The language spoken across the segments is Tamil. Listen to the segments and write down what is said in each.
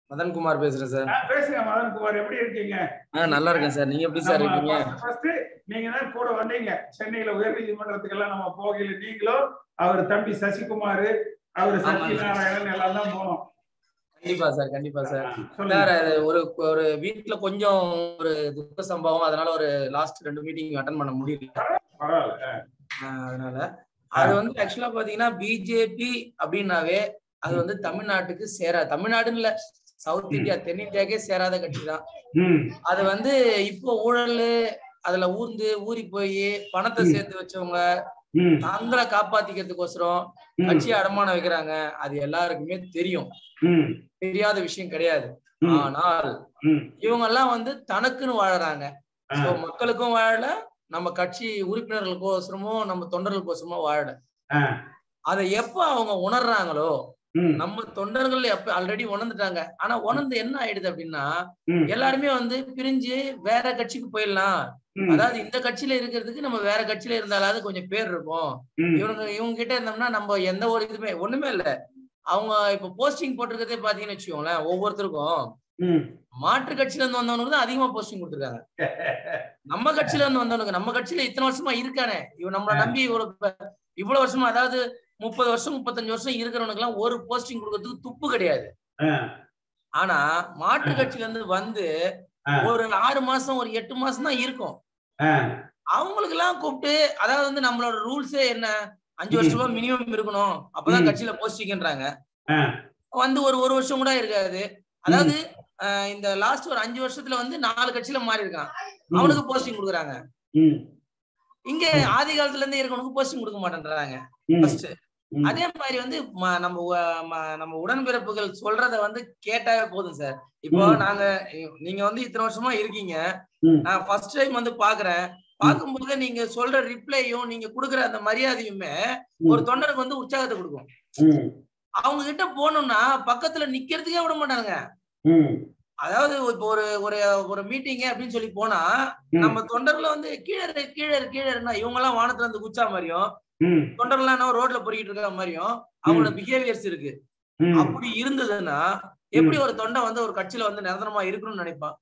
மதன்குமார் பேசுறேன் சார். பேசுங்க மதன்குமார், எப்படி இருக்கீங்க? நல்லா இருக்கேன் சார். நீங்க எப்படி சார் இருக்கீங்க? ஃபர்ஸ்ட் நீங்க தான் கூட வந்தீங்க சென்னையில உயர்நீதிமன்றத்துக்கெல்லாம் நம்ம போகல. நீங்களும் அவர் தம்பி சசிகுமார், அவர் சத்யநாராயணன் எல்லாம் தான் போனோம். கண்டிப்பா சார், கண்டிப்பா சார். சார் ஒரு வீட்டுல கொஞ்சம் ஒரு துக்க சம்பவம், அதனால ஒரு லாஸ்ட் 2 மீட்டிங் அட்டெண்ட் பண்ண முடியல. அதனால அது வந்து ஆக்சுவலா பாத்தீங்கன்னா பிஜேபி அப்படின்னாவே அது வந்து தமிழ்நாட்டுக்கு சேராது. தமிழ்நாடுன்னு இல்ல, சவுத் இந்தியா தென்னிந்தியாக்கே சேராத கட்சி தான். அது வந்து இப்போ ஊழல் அதுல ஊறி போய் பணத்தை சேர்த்து வச்சவங்க தங்களை காப்பாத்திக்கிறதுக்கோசரம் கட்சியை அடமானம் வைக்கிறாங்க. அது எல்லாருக்குமே தெரியும், தெரியாத விஷயம் கிடையாது. ஆனால் இவங்க எல்லாம் வந்து தனக்குன்னு வாழறாங்க. மக்களுக்கும் வாழல, நம்ம கட்சி உறுப்பினர்களுக்கோசரமோ நம்ம தொண்டர்களுக்கோசரமோ வாழல. அதை எப்ப அவங்க உணர்றாங்களோ, நம்ம தொண்டர்கள் எப்ப ஆல்ரெடி உணர்ந்துட்டாங்க. ஆனா உணர்ந்து என்ன ஆயிடுது அப்படின்னா, எல்லாருமே வந்து பிரிஞ்சு வேற கட்சிக்கு போயிடலாம். அதாவது இந்த கட்சியில இருக்கிறதுக்கு நம்ம வேற கட்சியில இருந்தாலாவது கொஞ்சம் பேர் இருக்கும். இவங்க கிட்ட இருந்தோம்னா நம்ம எந்த ஒரு இதுமே ஒண்ணுமே இல்ல. அவங்க இப்ப போஸ்டிங் போட்டிருக்கதே பாத்தீங்கன்னு வச்சுக்கோங்களேன், ஒவ்வொருத்தருக்கும் மாற்று கட்சியில இருந்து வந்தவனுக்கு தான் அதிகமா போஸ்டிங் கொடுத்துருக்காங்க. நம்ம கட்சியில இருந்து வந்தவனுக்கு, நம்ம கட்சியில இத்தனை வருஷமா இருக்கானே, இவன் நம்மளை நம்பி இவ்வளவு வருஷமா, அதாவது 30 வருஷம் 35 வருஷம் இருக்கிறவனுக்கு எல்லாம் ஒரு போஸ்டிங் கொடுக்கறதுக்கு துப்பு கிடையாது. ஆனா மாற்று கட்சியில இருந்து வந்து ஒரு 6 மாசம் ஒரு 8 மாசம் தான் இருக்கும். அவங்களுக்கு எல்லாம் கூப்பிட்டு, அதாவது வந்து நம்மளோட ரூல்ஸே என்ன, 5 வருஷமா மினிமம் இருக்கணும், அப்பதான் கட்சியில போஸ்டிங்ன்றாங்க. வந்து ஒரு வருஷம் கூட இருக்காது. அதாவது இந்த லாஸ்ட் ஒரு 5 வருஷத்துல வந்து 4 கட்சியில மாறி இருக்கான், அவனுக்கு போஸ்டிங் கொடுக்குறாங்க. இங்க ஆதி காலத்துல இருந்து இருக்கவனுக்கு போஸ்டிங் கொடுக்க மாட்டேன்றாங்க. அதே மாதிரி வந்து நம்ம உடன்பிறப்புகள் சொல்றத வந்து கேட்டாவே போதும் சார். இப்போ நீங்க வந்து இத்தனை வருஷமா இருக்கீங்க, நான் ஃபர்ஸ்ட் டைம் வந்து பாக்குறேன். பார்க்கும்போது நீங்க சொல்ற ரிப்ளையும் நீங்க கொடுக்குற அந்த மரியாதையுமே ஒரு தொண்டருக்கு வந்து உற்சாகத்தை கொடுக்கும். அவங்க கிட்ட போனோம்னா பக்கத்துல நிக்கிறதுக்கே விட மாட்டாங்க. அதாவது இப்போ ஒரு மீட்டிங் அப்படின்னு சொல்லி போனா நம்ம தொண்டர்ல வந்து கீழே இவங்க எல்லாம் வானத்துல இருந்து குச்சா மாதிரியும், தொண்டர்லாம் என்ன ரோட்ல பொறிக்கிட்டு இருக்க மாதிரியும் அவங்களோட பிஹேவியர்ஸ் இருக்கு. அப்படி இருந்ததுன்னா எப்படி ஒரு தொண்டை வந்து ஒரு கட்சியில வந்து நிரந்தரமா இருக்கணும்னு நினைப்பான்?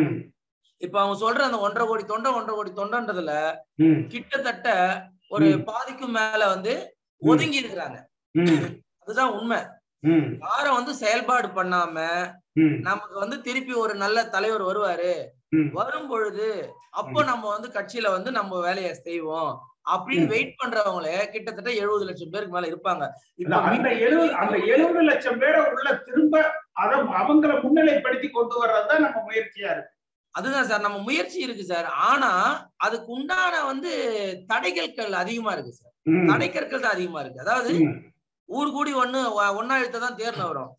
இப்ப அவங்க சொல்ற அந்த 1.5 கோடி தொண்டன்றதுல கிட்டத்தட்ட ஒரு பாதிக்கும் மேல வந்து ஒதுங்கி இருக்கிறாங்க. அதுதான் உண்மை. யாரும் வந்து செயல்பாடு பண்ணாம நமக்கு வந்து திருப்பி ஒரு நல்ல தலைவர் வருவாரு, வரும் பொழுது அப்போ நம்ம வந்து கட்சியில வந்து நம்ம வேலையை செய்வோம் அப்படின்னு வெயிட் பண்றவங்களே கிட்டத்தட்ட 70 லட்சம் பேருக்கு மேல இருப்பாங்க. அந்த 70 லட்சம் பேரை உள்ள திரும்ப அவங்களை முன்னிலைப்படுத்தி கொண்டு வர்றதுதான் நம்ம முயற்சியா இருக்கு. அதுதான் சார் நம்ம முயற்சி இருக்கு சார். ஆனா அதுக்கு உண்டான வந்து தடைகள் அதிகமா இருக்கு சார். தடைக்கற்கள் தான் அதிகமா இருக்கு. அதாவது ஊர் கூடி ஒன்னா இழுத்ததான் தேர்ந்து வரும்.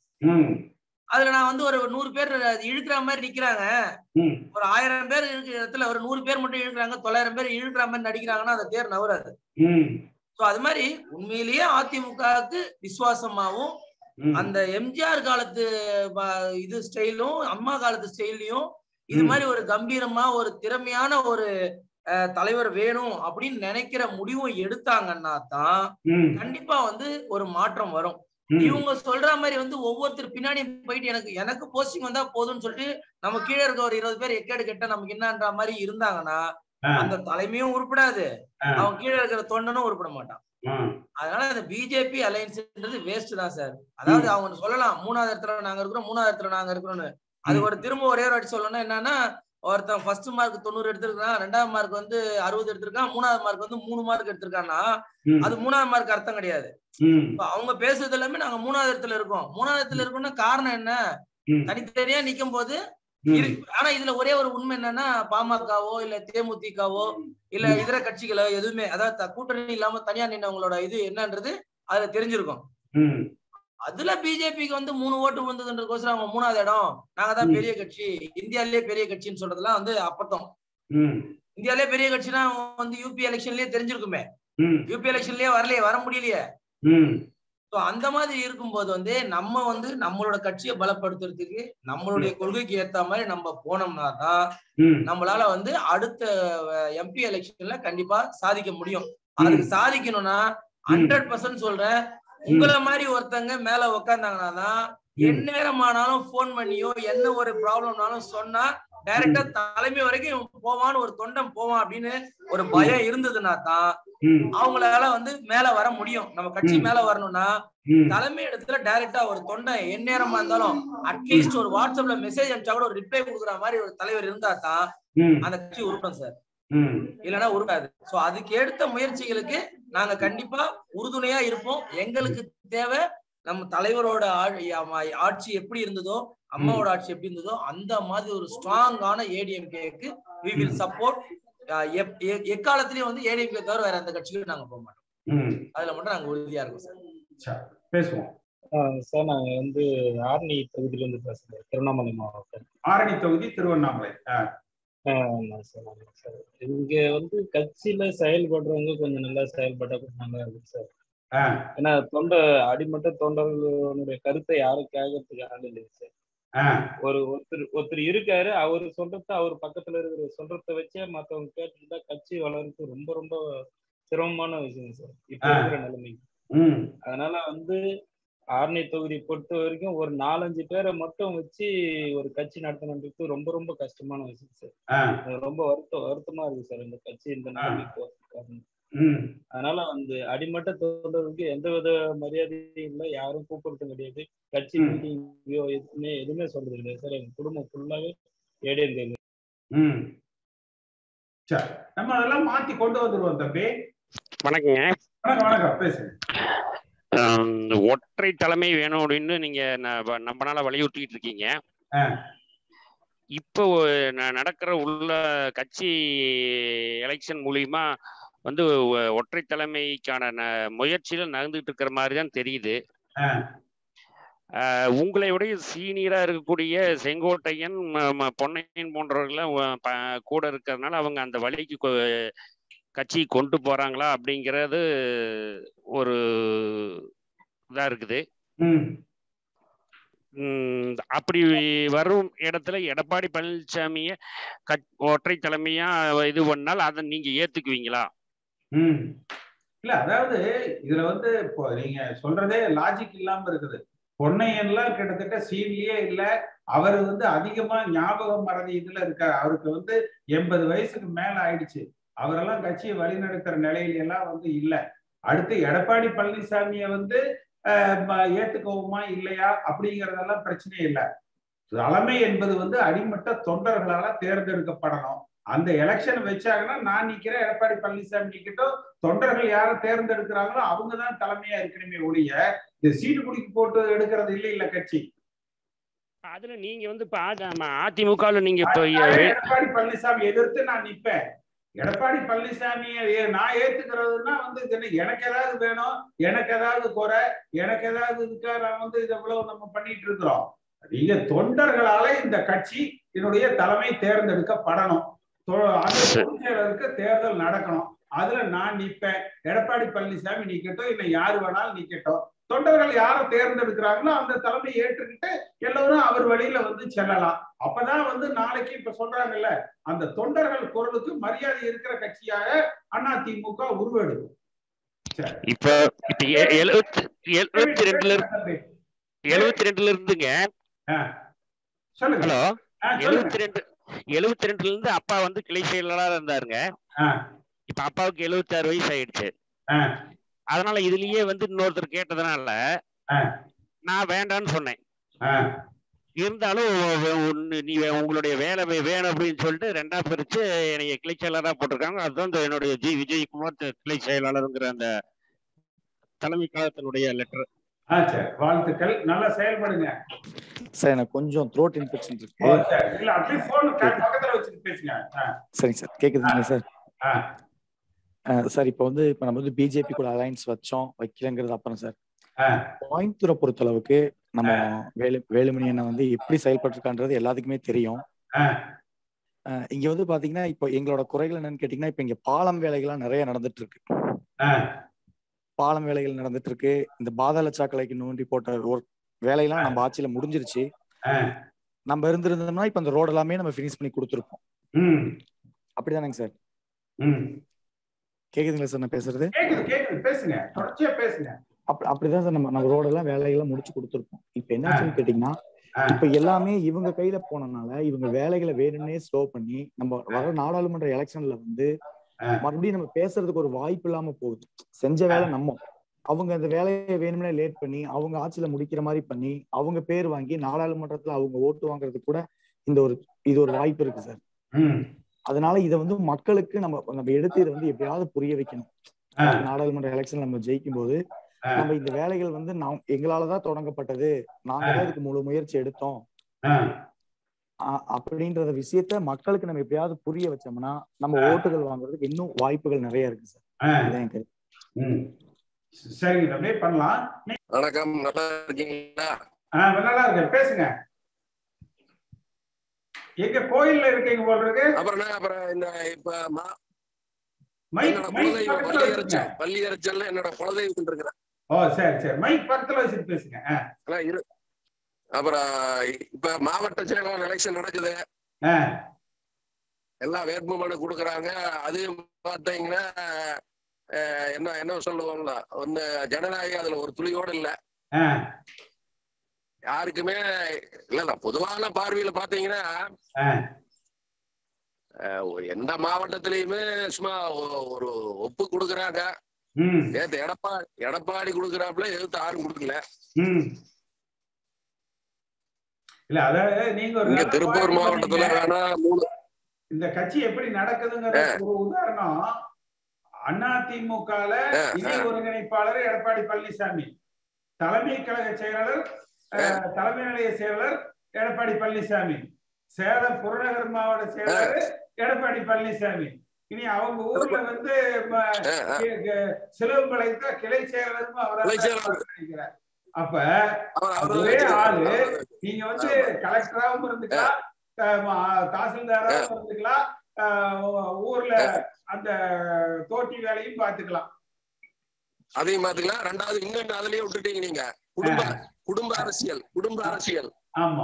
அதுல நான் வந்து ஒரு 100 பேர் இழுக்கிற மாதிரி நிக்கிறாங்க, ஒரு 1000 பேர் இருக்கிற இடத்துல ஒரு 100 பேர் மட்டும் இழுக்கிறாங்க, 900 பேர் இழுக்கிற மாதிரி நடிக்கிறாங்கன்னா அந்த தேர் நவராது. அது மாதிரி உண்மையிலேயே அதிமுகவுக்கு விசுவாசமாவும் அந்த எம்ஜிஆர் காலத்து இது ஸ்டைலும் அம்மா காலத்து ஸ்டைலையும் இது மாதிரி ஒரு கம்பீரமா ஒரு திறமையான ஒரு தலைவர் வேணும் அப்படின்னு நினைக்கிற முடிவும் எடுத்தாங்கன்னா தான் கண்டிப்பா வந்து ஒரு மாற்றம் வரும். இவங்க சொல்ற மாதிரி வந்து ஒவ்வொருத்தர் பின்னாடி போயிட்டு எனக்கு போஸ்டிங் வந்தா போதும்னு சொல்லிட்டு நம்ம கீழே இருக்க ஒரு 20 பேர் எக்கேடு கெட்ட நமக்கு என்னன்ற மாதிரி இருந்தாங்கன்னா அந்த தலைமையும் உருப்படாது, அவன் கீழே இருக்கிற தொண்டனும் உருப்பட மாட்டான். அதனால அந்த பிஜேபி அலையன்ஸ்ன்றது வேஸ்ட் தான் சார். அதாவது அவங்க சொல்லலாம் 3வது இடத்துல நாங்க இருக்கிறோம், 3வது இடத்துல நாங்க இருக்கிறோம்னு. அது ஒரு திரும்ப ஒரே வாட்டி சொல்லணும்னா என்னன்னா, ஒருத்தன் ஃபர்ஸ்ட் மார்க் 90 எடுத்திருக்கான், 2வது மார்க் வந்து 60 எடுத்திருக்கான், 3வது மார்க் வந்து 3 மார்க் எடுத்திருக்கான்னா அது 3வது மார்க் அர்த்தம் கிடையாது. அவங்க பேசுறது எல்லாமே நாங்க 3வது இடத்துல இருக்கோம். 3வது இடத்துல இருக்கோம்னா காரணம் என்ன? தனித்தனியா நிக்கும் போது. ஆனா இதுல ஒரே ஒரு உண்மை என்னன்னா, பாமகவோ இல்ல தேமுதிகவோ இல்ல இதர கட்சிகளோ எதுவுமே, அதாவது கூட்டணி இல்லாம தனியா நின்னவங்களோட இது என்னன்றது அதுல தெரிஞ்சிருக்கும். அதுல பிஜேபிக்கு வந்து 3 ஓட்டு வந்ததுன்றதுக்கோசரம் அவங்க 3வது இடம், நாங்க தான் பெரிய கட்சி, இந்தியாவிலேயே பெரிய கட்சின்னு சொல்றதெல்லாம் வந்து அப்பத்தம். இந்தியாவிலேயே பெரிய கட்சினா வந்து யூபி எலெக்ஷன்லயே தெரிஞ்சிருக்குமே, யூபி எலெக்ஷன்லயே வர முடியலையே. அந்த மாதிரி இருக்கும்போது வந்து நம்ம வந்து நம்மளோட கட்சியை பலப்படுத்துறதுக்கு நம்மளுடைய கொள்கைக்கு ஏத்த மாதிரி நம்ம போனோம்னா தான் நம்மளால வந்து அடுத்த எம்பி எலெக்ஷன்ல கண்டிப்பா சாதிக்க முடியும். அதுக்கு சாதிக்கணும்னா 100% சொல்றேன், உங்களை மாதிரி ஒருத்தங்க மேல உக்காந்தாங்கன்னா தான் எந்நேரமானாலும் போன் பண்ணியோ என்ன ஒரு ப்ராப்ளம்னாலும் சொன்னா டைரக்டா தலைமை வரைக்கும் போவான்னு ஒரு தொண்டன் போவான் அப்படின்னு ஒரு பயம் இருந்ததுன்னா தான் அவங்களால வந்து மேல வர முடியும். நம்ம கட்சி மேல வரணும்னா தலைமை இடத்துல டைரக்டா ஒரு தொண்டை எந்நேரமா இருந்தாலும் அட்லீஸ்ட் ஒரு வாட்ஸ்அப்ல மெசேஜ் அனுப்பிச்சா கூட ஒரு ரிப்ளை கொடுக்குற மாதிரி ஒரு தலைவர் இருந்தா தான் அந்த கட்சி உருப்படும் சார். இல்லைன்னா உருவாது. சோ அதுக்கு எடுத்த முயற்சிகளுக்கு நாங்க கண்டிப்பா உறுதுணையா இருப்போம். எங்களுக்கு தேவை நம்ம தலைவரோட ஆட்சி எப்படி இருந்ததோ, அம்மாவோட ஆட்சி எப்படி இருந்ததோ அந்த மாதிரி ஒரு ஸ்ட்ராங்கான ஏடிஎம்கேக்கு we will support. எக்காலத்திலயும் வந்து ஏடிஎம்கே தவிர வேற அந்த கட்சிக்கு நாங்க போக மாட்டோம். அதுல மட்டும் நாங்க உறுதியா இருக்கோம் சார். பேசுவோம் சார். நாங்க வந்து ஆரணி தொகுதியில இருந்து பேசுறேன், திருவண்ணாமலை மாவட்டம். ஆரணி தொகுதி திருவண்ணாமலை. சார் இங்க வந்து கட்சியில செயல்படுறவங்க கொஞ்சம் நல்லா செயல்பட்டா கொஞ்சம் நல்லா இருக்கு சார். ஏன்னா அடிமட்ட தொண்டர்களுடைய கருத்தை யாரும் கேட்கறதுக்கு ஆள் இல்லைங்க சார். ஒருத்தர் இருக்காரு, அவரு சொல்றத அவர் பக்கத்துல இருக்கிற சொல்றத வச்சே மத்தவங்க கேட்டுட்டா கட்சி வளர்றது ரொம்ப ரொம்ப சிரமமான விஷயம் சார் இப்ப இருக்கிற நிலைமைக்கு. அதனால வந்து ஆரணி தொகுதி பொறுத்த வரைக்கும் ஒரு 4-5 பேரை மட்டும் வச்சு ஒரு கட்சி நடத்தணுன்றது ரொம்ப ரொம்ப கஷ்டமான விஷயம் சார். ரொம்ப வருத்தமா இருக்கு சார் இந்த கட்சி இந்த நிலைமைக்கு. அதனால வந்து அடிமட்ட தொண்டர்களுக்கு எந்த வித மரியாதையும் இல்லை, யாரும் கூப்பிடுறது கிடையாது, கட்சி மீட்டிங்கோ எதுவுமே சொல்றது கிடையாது சார். எங்க குடும்பம் ஃபுல்லாவே ஏடிஎம்கே. நம்ம அதெல்லாம் மாத்தி கொண்டு வந்துருவோம் தம்பி. வணக்கங்க. வணக்கம் பேசுங்க. ஒற்றை தலைமை வேணும் அப்படின்னு நீங்க நம்ம நாள வலியுறுத்திட்டு இருக்கீங்க. இப்போ நடக்கிற உள்ள கட்சி எலெக்ஷன் மூலியமா வந்து ஒற்றை தலைமைக்கான முயற்சியில நகர்ந்துட்டு இருக்கிற மாதிரி தான் தெரியுது. உங்களை விட சீனியரா இருக்கக்கூடிய செங்கோட்டையன், பொன்னையன் போன்றவர்கள் கூட இருக்கிறதுனால அவங்க அந்த வழிக்கு கட்சி கொண்டு போறாங்களா அப்படிங்கிறது ஒரு இதா இருக்குது. அப்படி வரும் இடத்துல எடப்பாடி பழனிசாமிய ஒற்றை தலைமையா இது பண்ணால் அதை நீங்க ஏத்துக்குவீங்களா? இல்ல, அதாவது இதுல வந்து இப்போ நீங்க சொல்றதே லாஜிக் இல்லாம இருக்குது. பொன்னையன்லாம் கிட்டத்தட்ட சீன்லயே இல்ல, அவர் வந்து அதிகமா ஞாபகம் மறதி இதுல இருக்காரு. அவருக்கு வந்து 80 வயசுக்கு மேல ஆயிடுச்சு. அவரெல்லாம் கட்சியை வழிநடத்துற நிலையில எல்லாம் வந்து இல்ல. அடுத்து எடப்பாடி பழனிசாமிய வந்து ஏத்துக்கவுமா இல்லையா அப்படிங்கறதெல்லாம் பிரச்சனை இல்லை. தலைமை என்பது வந்து அடிமட்ட தொண்டர்களால தேர்ந்தெடுக்கப்படணும். அந்த எலெக்ஷன் வச்சாங்கன்னா நான் நிக்கிறேன், எடப்பாடி பழனிசாமி நிக்கட்டும், தொண்டர்கள் யாரை தேர்ந்தெடுக்கிறாங்களோ அவங்கதான் தலைமையா இருக்கணுமே ஒழிய இந்த சீட்டு குடிக்கு போட்டு எடுக்கிறது இல்ல கட்சி. அதுல நீங்க வந்து அதிமுக நீங்க எடப்பாடி பழனிசாமி எதிர்த்து நான் நிப்பேன். எடப்பாடி பழனிசாமியை நான் ஏத்துக்கிறதுனா வந்து எனக்கு ஏதாவது வேணும், எனக்கு ஏதாவது குறை, எனக்கு ஏதாவது இருக்கா, நான் வந்து இது எவ்வளவு நம்ம பண்ணிட்டு இருக்கிறோம். நீங்க தொண்டர்களால இந்த கட்சி என்னுடைய தலைமை தேர்ந்தெடுக்கப்படணும். அந்த பொதுச்செயலருக்கு தேர்தல் நடக்கணும். அதுல நான் நிப்பேன். எடப்பாடி பழனிசாமி நிக்கட்டும், இல்லை யாரு வேணாலும் நிக்கட்டும். தொண்டர்கள் யாரை தேர்ந்தெடுக்கிறாங்களோ அந்த தலைமை ஏற்றுக்கிட்டு எல்லாரும் அவர் வழியில வந்து செல்லலாம். அப்பதான் வந்து நாளைக்கு இப்ப சொல்றாங்கல்ல, அந்த தொண்டர்கள் குரலுக்கு மரியாதை இருக்கிற கட்சியாக அதிமுக உருவெடுக்கும். இப்ப 72ல இருந்துங்க. ஹலோ, 72ல இருந்து அப்பா வந்து கிளை செயலாளரா இருந்தாருங்க. இப்ப அப்பாவுக்கு 76 வயசு ஆயிடுச்சு. அதனால இதுலயே வந்து இன்னொருத்தர் கேட்டதுனால நான் வேண்டான்னு சொன்னேன். இருந்தாலும் நீ உங்களுடைய வேலை வேணும் அப்படின்னு சொல்லிட்டு 2ஆ பிரிச்சு என்னைய கிளை செயலாளராக போட்டிருக்காங்க. அதுதான் என்னுடைய விஜயகுமார் கிளை செயலாளருங்கிற அந்த தலைமை கழகத்தினுடைய லெட்டர். வாழ்த்துக்கள், நல்லா செயல்படுங்க சார். எனக்கு கொஞ்சம் த்ரோட் இன்ஃபெக்ஷன் இருக்கு. இல்ல அப்படியே போன் பக்கத்துல வச்சிட்டு பேசுங்க. சரிங்க சார், கேக்குதுங்களா சார்? சார் இப்போ நம்ம வந்து பிஜேபி கூட அலையன்ஸ் வைக்கலங்கிறது அப்புறம் சார், கோயம்புத்தூரை பொறுத்த அளவுக்கு நம்ம வேலுமணி அண்ணன் வந்து எப்படி செயல்பட்டிருக்கான்றது எல்லாத்துக்குமே தெரியும். இங்க வந்து பாத்தீங்கன்னா இப்போ எங்களோட குறைகள் என்னன்னு கேட்டீங்கன்னா, இப்ப இங்க பாலம் வேலைகள்லாம் நிறைய நடந்துட்டு இருக்கு. பாலம் வேலைகள் நடந்துட்டு இருக்கு. இந்த பாதாள சாக்கடைக்கு நோண்டி போட்ட ஒரு வேலையெல்லாம் நம்ம ஆட்சியில முடிஞ்சிருச்சு. நம்ம இருந்திருந்தோம்னா இப்ப அந்த ரோடு எல்லாமே நம்ம பினிஷ் பண்ணி கொடுத்துருப்போம். அப்படிதானங்க சார்? கேக்குதுங்களா சார் நான் பேசுறது? பேசுங்க, தொடர்ச்சியா பேசுங்க. அப்படிதான் சார் நம்ம ரோடெல்லாம் வேலைகள்லாம் முடிச்சு கொடுத்துருக்கோம். இப்ப என்னாச்சுன்னு கேட்டீங்கன்னா, இப்ப எல்லாமே இவங்க கையில போனனால இவங்க வேலைகளை வேணும்னே ஸ்லோ பண்ணி நம்ம வர நாடாளுமன்ற எலெக்ஷன்ல வந்து மறுபடியும் நம்ம பேசுறதுக்கு ஒரு வாய்ப்பு இல்லாம போகுது. செஞ்ச வேலை நம்ம, அவங்க அந்த வேலையை வேணும்னே லேட் பண்ணி அவங்க ஆட்சியில முடிக்கிற மாதிரி பண்ணி அவங்க பேர் வாங்கி நாடாளுமன்றத்துல அவங்க ஓட்டு வாங்குறதுக்கு கூட இது ஒரு வாய்ப்பு இருக்கு சார். அதனால இதை வந்து மக்களுக்கு நம்ம எடுத்து இதை வந்து எப்படியாவது புரிய வைக்கணும். நாடாளுமன்ற எலெக்ஷன் நம்ம ஜெயிக்கும் போது நம்ம இந்த வேலைகள் வந்து எங்களாலதான் தொடங்கப்பட்டது, நாங்க தான் இதுக்கு முழு முயற்சி எடுத்தோம் அப்படின்றத விஷயத்த மக்களுக்கு நம்ம எப்படியாவது புரிய வச்சோம்னா நம்ம ஓட்டுகள் வாங்குறதுக்கு இன்னும் வாய்ப்புகள் நிறைய இருக்கு சார். சரி, அப்படியே பண்ணலாம். வணக்கம், நல்லா இருக்கீங்களா? நல்லா இருக்கேன், பேசுங்க. எங்க கோயில்ல இருக்கீங்க போல இருக்கு. அப்புறம் இந்த இப்ப பள்ளி இறைச்சல் என்னோட குலதெய்வத்தில் இருக்கிறேன். ஓ சரி சரி, மைக் பக்கத்துல வச்சுட்டு பேசுங்க. அப்புறம் இப்ப மாவட்ட செயலாளர் எலெக்ஷன் நடக்குது, எல்லாம் வேட்புமனு கொடுக்குறாங்க. அது பார்த்தீங்கன்னா என்ன சொல்லுவாங்களா, ஒன்னு ஜனநாயகம் அதுல ஒரு துளியோடு இல்ல, யாருக்குமே இல்ல. பொதுவான பார்வையில பாத்தீங்கன்னா எந்த மாவட்டத்திலயுமே சும்மா ஒரு ஒப்பு கொடுக்குறாங்க. நேத்து எடப்பாடி கொடுக்குறாப்புல, எதிர்த்து யாரும் கொடுக்கல. இல்ல அதாவது நீங்க திருப்பூர் மாவட்டத்துல வேணா இந்த கட்சி எப்படி நடக்குதுங்கிற ஒரு உதாரணம். அதிமுகல இணை ஒருங்கிணைப்பாளர் எடப்பாடி பழனிசாமி, தலைமை கழக செயலாளர் தலைமை நிலைய செயலாளர் எடப்பாடி பழனிசாமி, சேலம் புறநகர் மாவட்ட செயலாளர் எடப்பாடி பழனிசாமி. இனி அவங்க ஊர்ல வந்து சிலுவம்பாளையத்துல கிளை செயலாளரும் அவரால் நினைக்கிறார். அப்ப ஒரே ஆளு நீங்க வந்து கலெக்டராகவும் இருந்துக்கலாம், தாசில்தாராகவும் இருந்துக்கலாம், ஊர்ல அந்த தோட்டி வேலையும் பாத்துக்கலாம், அதையும் பாத்துக்கலாம். ரெண்டாவது இன்னொன்னு அதுலயே விட்டுட்டீங்க நீங்க, குடும்ப அரசியல். ஆமா.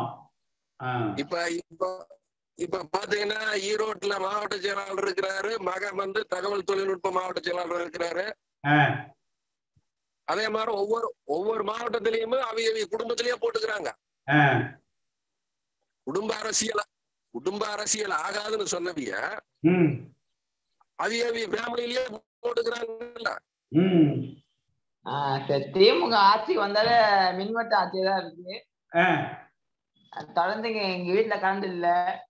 இப்ப பாத்தீங்கன்னா ஈரோட்டுல மாவட்ட செயலாளர் இருக்கிறாரு, மகன் வந்து தகவல் தொழில்நுட்ப மாவட்ட செயலாளர் இருக்கிறாரு. அதே மாதிரி ஒவ்வொரு மாவட்டத்திலயுமே அவங்க குடும்பத்திலேயே போட்டுக்கிறாங்க. குடும்ப அரசியல் ஆகாதுன்னு சொன்னவிய அவங்க ஃபேமிலியிலேயே போட்டுக்கிறாங்கல்ல. திமுக ஆட்சி வந்தாலே மின்வெட்டு ஆட்சி தான் இருக்கு. தொடர்ந்து எங்க வீட்டுல கரண்ட் இல்ல,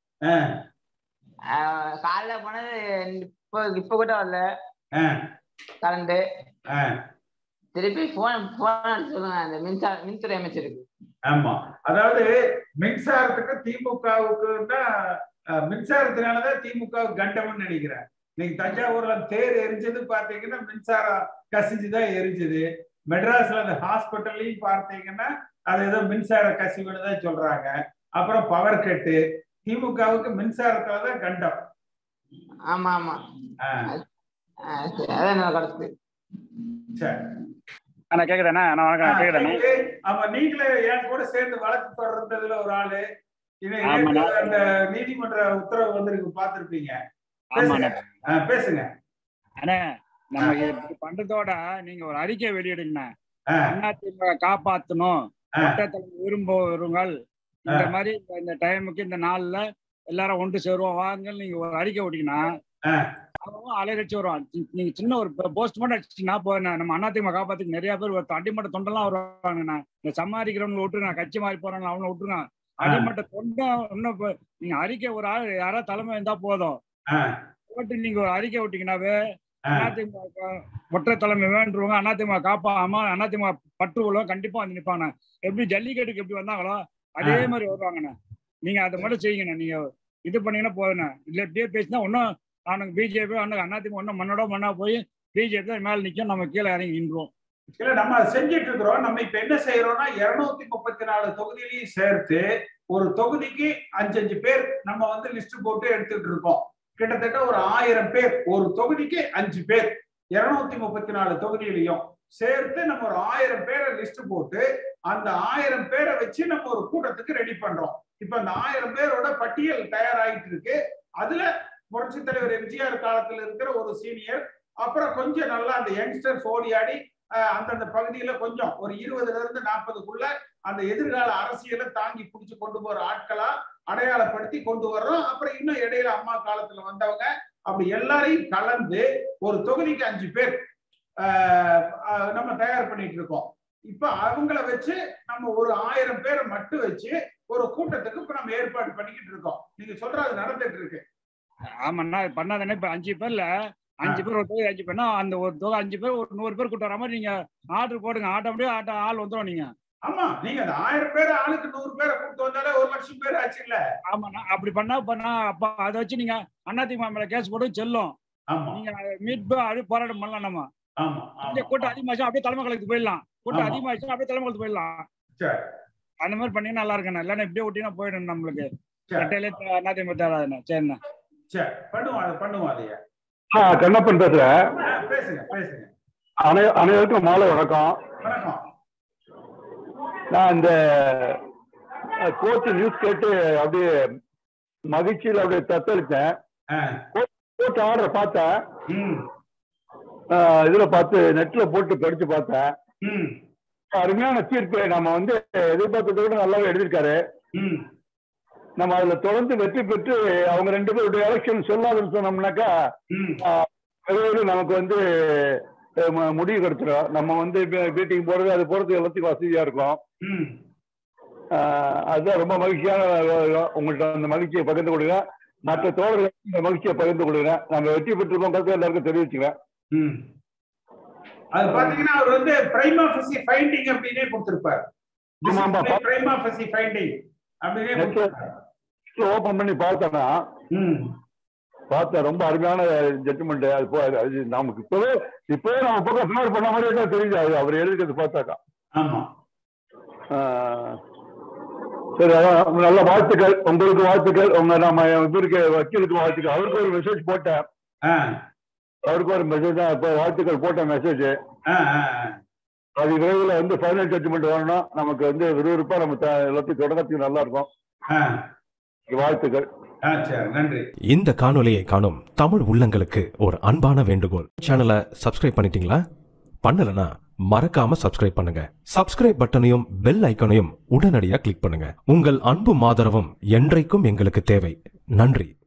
காலைல போனது இப்ப கூட வரல கரண்ட். திருப்பி போன் சொல்லுங்க அந்த மின்துறை அமைச்சருக்கு. ஆமா, அதாவது மின்சாரத்துக்கு திமுகவுக்கு மின்சாரத்தினாலதான் திமுக கண்டம்னு நினைக்கிறேன். இன்னைக்கு தஞ்சாவூர்ல தேர் எரிஞ்சது பாத்தீங்கன்னா மின்சாரம் கசிஞ்சுதான் எரிஞ்சது. மெட்ராஸ்ல அந்த ஹாஸ்பிட்டல்லையும் பார்த்தீங்கன்னா அது ஏதோ மின்சார கசிவுன்னு தான் சொல்றாங்க. அப்புறம் பவர் கட்டு. திமுகவுக்கு மின்சாரத்துலதான் கண்டம். ஆமா ஆமா, அதான் கருத்து. சரி, கேக்குதானே? ஆமா, நீங்களே என் கூட சேர்ந்து வழக்கு தொடர்ந்ததுல ஒரு ஆளு. அந்த நீதிமன்ற உத்தரவு வந்திருக்கு, பாத்திருப்பீங்க. பேசுங்க. நம்ம பண்றதோட நீங்க ஒரு அறிக்கை வெளியிடுங்க. அதிமுக காப்பாத்தணும், விரும்புவங்கள் இந்த மாதிரி இந்த டைமுக்கு இந்த நாள்ல எல்லாரும் ஒன்று சேருவோம் வாங்கன்னு நீங்க ஒரு அறிக்கை விட்டீங்கன்னா அலைகட்சி வருவான். நீங்க சின்ன ஒரு போஸ்ட் மட்டும் அடிச்சுன்னா போறேன், நம்ம அதிமுக காப்பாத்துக்கு நிறைய பேர் அடிமட்ட தொண்டெல்லாம் வருவாங்கண்ணா. இந்த சம்பாதிக்கிறவங்களை விட்டுருங்க, கட்சி மாறி போறாங்க அவனை விட்டுருங்க. அடிமட்ட தொண்டை இன்னும் நீங்க அறிக்கை ஒரு ஆள் யாராவது தலைமை இருந்தா போதும், போட்டு நீங்க ஒரு அறிக்கை விட்டீங்கன்னாவே அதிமுக ஒற்றை தலைமை வேண்டுருவாங்க. அதிமுக காப்பாம அதிமுக பற்றுவலோ கண்டிப்பா வந்து நிப்பாங்க. எப்படி ஜல்லிக்கட்டுக்கு எப்படி வந்தாங்களோ அதே மாதிரி வருவாங்கண்ணா. நீங்க அதை மட்டும் செய்யுங்கண்ணா. நீங்க இது பண்ணீங்கன்னா போதுண்ணா. இல்ல இப்படியே பேசினா ஒன்னும் அவனுக்கு பிஜேபி அதிமுக ஒன்னும் மண்ணா போய் பிஜேபி தான் மேல நிக்கும், நம்ம கீழே இறங்கி நின்றோம். இல்ல நம்ம செஞ்சிட்டு இருக்கிறோம். நம்ம இப்ப என்ன செய்யறோம்னா 234 தொகுதியிலையும் சேர்த்து ஒரு தொகுதிக்கு 5 பேர் நம்ம வந்து லிஸ்ட் போட்டு எடுத்துட்டு இருக்கோம். கிட்டத்தட்ட ஒரு 1000 பேர், ஒரு தொகுதிக்கு 5 பேர். 234 தொகுதியிலையும் சேர்த்து நம்ம ஒரு 1000 பேரை லிஸ்ட் போட்டு அந்த 1000 பேரை வச்சு நம்ம ஒரு கூட்டத்துக்கு ரெடி பண்றோம். இப்ப அந்த 1000 பேரோட பட்டியல் தயாராகிட்டு இருக்கு. அதுல புரட்சி தலைவர் எம்ஜிஆர் காலத்துல இருக்கிற ஒரு சீனியர், அப்புறம் கொஞ்சம் நல்லா அந்த யங்ஸ்டர்ஸ் ஓடி ஆடி அந்தந்த பகுதியில கொஞ்சம் ஒரு 20ல இருந்து 40க்குள்ள அந்த எதிர்கால அரசியலை தாங்கி பிடிச்சு கொண்டு போற ஆட்களா அடையாளப்படுத்தி கொண்டு வர்றோம். அப்புறம் இன்னும் இடையில அம்மா காலத்துல வந்தவங்க அப்படி எல்லாரையும் கலந்து ஒரு தொகுதிக்கு 5 பேர் நம்ம தயார் பண்ணிட்டு இருக்கோம். இப்ப அவங்கள வச்சு நம்ம ஒரு 1000 பேரை மட்டும் வச்சு ஒரு கூட்டத்துக்கு இப்ப நம்ம ஏற்பாடு பண்ணிக்கிட்டு இருக்கோம். நீங்க சொல்ற அது நடந்துட்டு இருக்கு. ஆமாண்ணா பண்ணாதானே. இப்ப 5 பேர்ல 5 பேர் ஒரு தொகை 5 பேர்னா அந்த ஒரு தொகை 5 பேர் ஒரு 100 பேர் கூட்டு வர மாதிரி நீங்க ஆர்டர் போடுங்க. ஆட்டோமேட்டிக்கா ஆள் வந்துடும். நீங்க ஆமா நீங்க அந்த 1000 பேர் ஆளுக்கு 100 பேரை கூட்டு வந்தாலே 1 லட்சம் பேர் ஆச்சு இல்ல. ஆமாண்ணா அப்படி பண்ணா அப்ப அதை வச்சு நீங்க அதிமுக மேல கேஸ் போட்டு செல்லும். நீங்க மீட் போராட்டம் பண்ணலாம். நம்ம கூட்டம் அதிகமாச்சு அப்படியே தலைமை கழகத்துக்கு போயிடலாம். கூட்டம் அதிகமாச்சு அப்படியே தலைமை கழகத்துக்கு போயிடலாம். அந்த மாதிரி பண்ணீங்கன்னா நல்லா இருக்குண்ணா. இல்லைன்னா இப்படியே விட்டீங்கன்னா போயிடும் நம்மளுக்கு. அதிமுக தேடாதுண்ணா. சரிண்ணா கண்ணப்பன் பேசுறேன். அனைவருக்கும் மாலை வணக்கம். நான் இந்த கோர்ட் நியூஸ் கேட்டு அப்படியே மகிழ்ச்சியில் அப்படியே தத்தளித்தேன். கோர்ட் ஆர்டர் பார்த்தேன். இதுல பார்த்து நெட்ல போட்டு படிச்சு பார்த்தேன். அருமையான தீர்ப்பு. நம்ம வந்து எதிர்பார்த்ததை விட நல்லாவே எழுதியிருக்காரு. நம்ம அதுல தொடர்ந்து வெற்றி பெற்று அவங்க 2 பேருடைய எலெக்ஷன் சொல்லாதுன்னு சொன்னோம்னாக்கா நமக்கு வந்து முடிவு கிடைச்சிடும். நம்ம வந்து மீட்டிங் போறது அது போறது எல்லாத்துக்கும் வசதியா இருக்கும். அதுதான் ரொம்ப மகிழ்ச்சியான. உங்கள்கிட்ட அந்த மகிழ்ச்சியை பகிர்ந்து கொடுங்க. மற்ற தோழர்கள் இந்த மகிழ்ச்சியை பகிர்ந்து கொடுங்க. நாங்க வெற்றி பெற்றிருக்கோம் எல்லாருக்கும் தெரிவிச்சுக்கிறேன். அது பாத்தீங்கன்னா அவர் வந்து பிரைமா ஃபேசி ஃபைண்டிங் அப்படினே கொடுத்திருப்பார். பிரைமா ஃபேசி ஃபைண்டிங் அப்படினே ஓபன் பண்ணி பார்த்தேன்னா பார்த்தா ரொம்ப அருமையான ஜட்ஜ்மெண்ட். அது நமக்கு இப்பவே நம்ம பக்கம் ஃபேவர் பண்ண மாதிரி தான் தெரியுது. அவர் எழுதிக்கிறது பார்த்தாக்கா. ஆமா சரி, அதான் நல்ல வாழ்த்துக்கள். உங்களுக்கு வாழ்த்துக்கள். உங்க நம்ம இவருக்கு வக்கீலுக்கு வாழ்த்துக்கள். அவருக்கு ஒரு மெசேஜ் போட்டேன். அவருக்கு ஒரு மெசேஜ் தான் இப்போ வாழ்த்துக்கள் போட்ட மெசேஜ். அது விரைவில் வந்து ஃபைனல் ஜட்ஜ்மெண்ட் வரணும். நமக்கு வந்து விறுவிறுப்பா நம்ம எல்லாத்தையும் தொடர்றதுக்கு நல்லா இருக்கும். வாழ்த்துக்கள். நன்றி. இந்த காணொலியை காணும் தமிழ் உள்ளங்களுக்கு ஒரு அன்பான வேண்டுகோள். சேனலை சப்ஸ்கிரைப் பண்ணிட்டீங்களா? பண்ணலனா மறக்காம சப்ஸ்கிரைப் பண்ணுங்க. சப்ஸ்கிரைப் பட்டனையும் பெல் ஐக்கனையும் உடனடியாக கிளிக் பண்ணுங்க. உங்கள் அன்பும் ஆதரவும் என்றைக்கும் எங்களுக்கு தேவை. நன்றி.